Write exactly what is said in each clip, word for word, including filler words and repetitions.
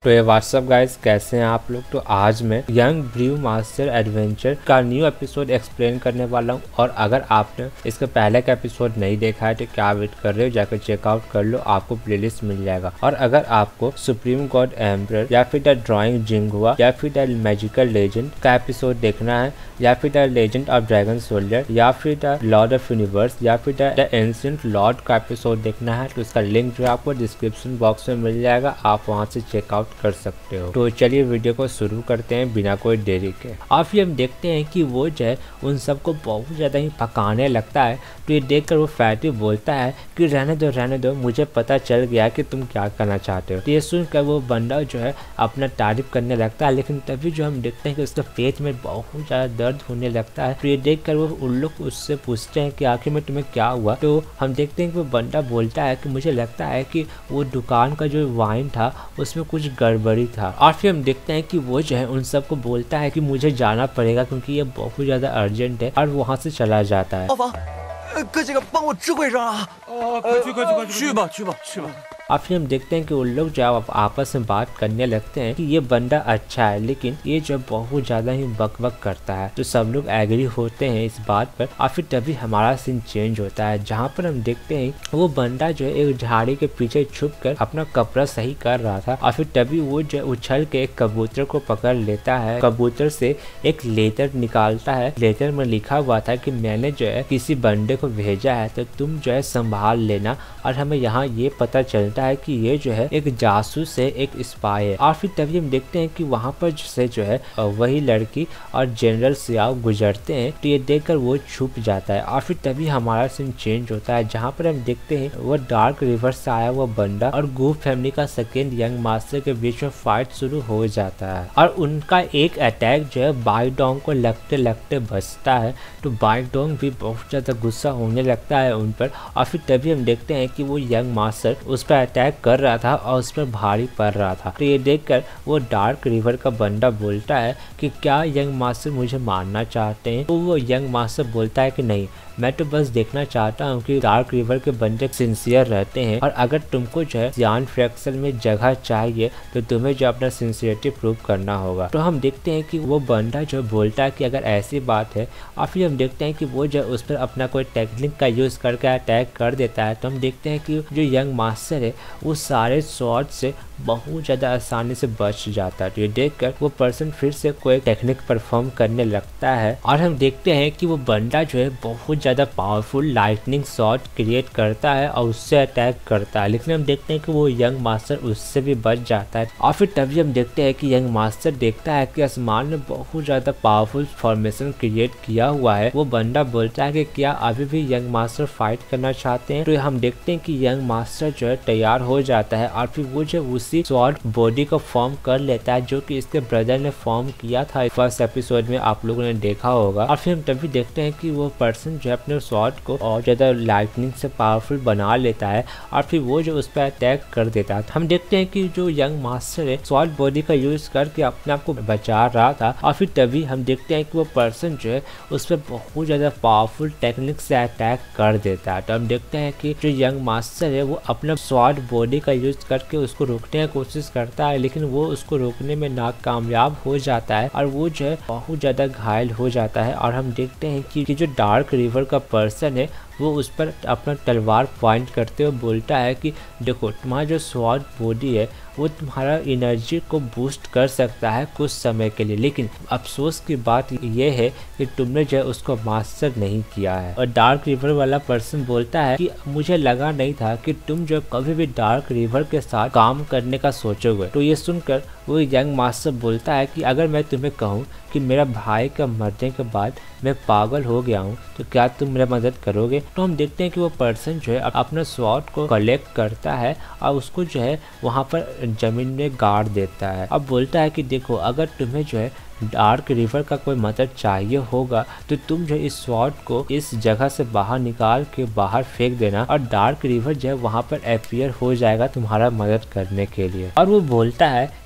तो ये WhatsApp guys, कैसे हैं आप लोग। तो आज मैं यंग ब्रू मास्टर एडवेंचर का न्यू एपिसोड एक्सप्लेन करने वाला हूँ। और अगर आपने इसका पहले का एपिसोड नहीं देखा है तो क्या वेट कर रहे हो, जाकर चेकआउट कर लो, आपको प्लेलिस्ट मिल जाएगा। और अगर आपको सुप्रीम गॉड एम्परर या फिर द ड्राइंग जिंगुआ या फिर द मैजिकल लेजेंड का एपिसोड देखना है, या फिर the legend of dragon soldier, या फिर द लॉर्ड ऑफ यूनिवर्स, या फिर द एंशिएंट लॉर्ड का एपिसोड देखना है, तो इसका लिंक जो है आपको डिस्क्रिप्शन बॉक्स में मिल जाएगा, आप वहां से चेकआउट कर सकते हो। तो चलिए वीडियो को शुरू करते हैं बिना कोई देरी के। और फिर हम देखते हैं कि वो जो है उन सबको बहुत ज़्यादा ही पकाने लगता है। तो ये देखकर वो फैटी बोलता है कि रहने दो रहने दो, मुझे पता चल गया कि तुम क्या करना चाहते हो। तो ये सुनकर वो बंदा जो है अपना तारीफ करने लगता है, लेकिन तभी जो हम देखते हैं कि उसके पेट में बहुत ज़्यादा दर्द होने लगता है। तो ये देखकर वो उन लोग उससे पूछते हैं कि आखिर में तुम्हें क्या हुआ। तो हम देखते हैं कि वो बंदा बोलता है कि मुझे लगता है कि वो दुकान का जो वाइन था उसमें कुछ गड़बड़ी था। और फिर हम देखते हैं कि वो जो है उन सबको बोलता है कि मुझे जाना पड़ेगा क्योंकि ये बहुत ज़्यादा अर्जेंट है, और वहाँ से चला जाता है। 哥几个帮我支柜上啊！哦，快去快去快去！去吧去吧去吧！ और फिर हम देखते हैं कि उन लोग जो आपस में बात करने लगते हैं कि ये बंदा अच्छा है, लेकिन ये जो बहुत ज़्यादा ही बक बक करता है। तो सब लोग एग्री होते हैं इस बात पर। और फिर तभी हमारा सीन चेंज होता है, जहाँ पर हम देखते हैं वो बंदा जो है एक झाड़ी के पीछे छुप कर अपना कपड़ा सही कर रहा था। और फिर तभी वो जो उछल के एक कबूतर को पकड़ लेता है, कबूतर से एक लेटर निकालता है। लेटर में लिखा हुआ था कि मैंने जो है किसी बंदे को भेजा है, तो तुम जो है संभाल लेना। और हमें यहाँ ये पता चलता है कि ये जो है एक जासूस है, एक स्पाई है। और फिर तभी हम देखते हैं कि वहाँ पर से जो है वही लड़की और जनरल सियाओ गुजरते हैं। तो ये देखकर वो छुप जाता है। और फिर तभी हमारा सीन चेंज होता है, जहाँ पर हम देखते हैं वो डार्क रिवर से आया हुआ बंदा और गू फैमिली का सेकेंड यंग मास्टर के बीच में फाइट शुरू हो जाता है। और उनका एक अटैक जो है बाइडोंग को लगते लगते बचता है। तो बाइडोंग भी बहुत ज्यादा गुस्सा होने लगता है उन पर। और फिर तभी हम देखते हैं कि वो यंग मास्टर उस पर अटैक कर रहा था और उस पर भारी पड़ रहा था। तो ये देखकर वो डार्क रिवर का बंदा बोलता है कि क्या यंग मास्टर मुझे मारना चाहते हैं। तो वो यंग मास्टर बोलता है कि नहीं, मैं तो बस देखना चाहता हूँ कि डार्क रिवर के बंदे सिंसियर रहते हैं, और अगर तुमको जो है सियान फ्रैक्शन में जगह चाहिए तो तुम्हें जो अपना सिंसियरिटी प्रूव करना होगा। तो हम देखते हैं कि वो बंदा जो बोलता है कि अगर ऐसी बात है, और फिर हम देखते हैं कि वो जो उस पर अपना कोई टेक्निक का यूज करके अटैक कर देता है। तो हम देखते हैं कि जो यंग मास्टर है वो सारे शॉट से बहुत ज़्यादा आसानी से बच जाता है। तो ये देखकर वो पर्सन फिर से कोई टेक्निक परफॉर्म करने लगता है। और हम देखते हैं कि वो बंदा जो है बहुत ज़्यादा पावरफुल लाइटनिंग शॉट क्रिएट करता है और उससे अटैक करता है, लेकिन हम देखते हैं कि वो यंग मास्टर उससे भी बच जाता है। और फिर तभी हम देखते हैं कि यंग मास्टर देखता है कि आसमान में बहुत ज़्यादा पावरफुल फॉर्मेशन क्रिएट किया हुआ है। वो बंदा बोलता है कि क्या अभी भी यंग मास्टर फाइट करना चाहते हैं। तो हम देखते हैं कि यंग मास्टर जो है तैयार हो जाता है, और फिर वो जो उसी स्वॉर्ड बॉडी को फॉर्म कर लेता है जो कि इसके ब्रदर ने फॉर्म किया था फर्स्ट एपिसोड में, आप लोगों ने देखा होगा। और फिर हम तभी देखते हैं कि वो पर्सन जो है अपने स्वॉर्ड को और ज्यादा लाइटनिंग से पावरफुल बना लेता है, और फिर वो जो उस पर अटैक कर देता है। हम देखते हैं कि जो यंग मास्टर है स्वॉर्ड बॉडी का यूज करके अपने आप को बचा रहा था। और फिर तभी हम देखते हैं कि वो पर्सन जो है उस पर बहुत ज्यादा पावरफुल टेक्निक से अटैक कर देता है। तो हम देखते हैं कि जो यंग मास्टर है वो अपना स्वॉर्ड बॉडी का यूज करके उसको रोकने की कोशिश करता है, लेकिन वो उसको रोकने में नाकामयाब हो जाता है, और वो जो है बहुत ज्यादा घायल हो जाता है। और हम देखते हैं कि, कि जो डार्क रिवर का पर्सन है वो उस पर अपना तलवार पॉइंट करते हुए बोलता है कि देखो, तुम्हारा जो स्वॉर्ड बॉडी है वो तुम्हारा एनर्जी को बूस्ट कर सकता है कुछ समय के लिए, लेकिन अफसोस की बात यह है कि तुमने जो है उसको मास्टर नहीं किया है। और डार्क रिवर वाला पर्सन बोलता है कि मुझे लगा नहीं था कि तुम जो कभी भी डार्क रिवर के साथ काम करने का सोचोगे। तो ये सुनकर वो यंग मास्टर बोलता है कि अगर मैं तुम्हें कहूँ कि मेरा भाई का मरने के बाद मैं पागल हो गया हूँ, तो क्या तुम मेरा मदद करोगे। तो हम देखते हैं कि वो पर्सन जो है अपना स्वॉर्ड को कलेक्ट करता है और उसको जो है वहाँ पर जमीन में गाड़ देता है। अब बोलता है कि देखो, अगर तुम्हें जो है डार्क रिवर का कोई मदद चाहिए होगा तो तुम जो इस स्वॉर्ड को इस जगह से बाहर निकाल के बाहर फेंक देना, और डार्क रिवर जो है वहाँ पर अपीयर हो जाएगा तुम्हारा मदद करने के लिए। और वो बोलता है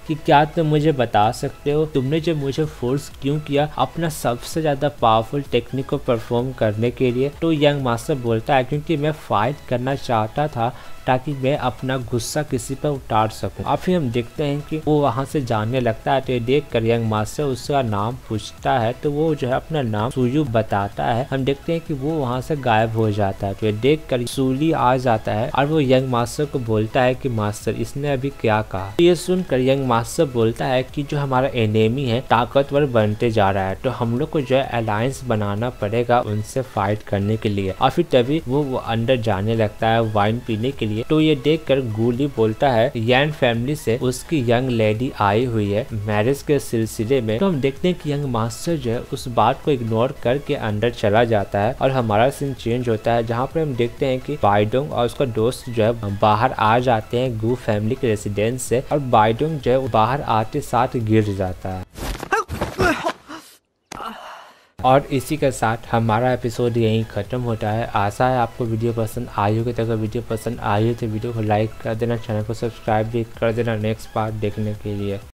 कि क्या तुम मुझे बता सकते हो तुमने जो मुझे फोर्स क्यों किया अपना सबसे ज्यादा पावरफुल टेक्निक को परफॉर्म करने के लिए। तो यंग मास्टर बोलता है क्योंकि मैं फाइट करना चाहता था ताकि मैं अपना गुस्सा किसी पर उतार सकूं। और फिर हम देखते हैं कि वो वहां से जाने लगता है। तो ये देख कर यंग मास्टर उसका नाम पूछता है तो वो जो है अपना नाम सुयू बताता है। हम देखते हैं कि वो वहां से गायब हो जाता है। तो ये देख कर सूली आ जाता है और वो यंग मास्टर को बोलता है कि मास्टर इसने अभी क्या कहा। तो ये सुनकर यंग मास्टर बोलता है कि जो हमारा एनिमी है ताकतवर बनते जा रहा है तो हम लोग को जो है अलायंस बनाना पड़ेगा उनसे फाइट करने के लिए। और फिर तभी वो, वो अंदर जाने लगता है वाइन पीने के लिए। तो ये देखकर गुली बोलता है यान फैमिली से उसकी यंग लेडी आई हुई है मैरिज के सिलसिले में। तो हम देखते हैं कि यंग मास्टर जो है उस बात को इग्नोर करके अंदर चला जाता है और हमारा सीन चेंज होता है जहाँ पर हम देखते हैं कि बाइडोंग और उसका दोस्त जो है बाहर आ जाते हैं गू फैमिली के रेसिडेंस से और बाइडोंग जो है बाहर आते साथ गिर जाता है। और इसी के साथ हमारा एपिसोड यहीं खत्म होता है। आशा है आपको वीडियो पसंद आई होगी। तो अगर वीडियो पसंद आई हो तो वीडियो को लाइक कर देना, चैनल को सब्सक्राइब भी कर देना नेक्स्ट पार्ट देखने के लिए।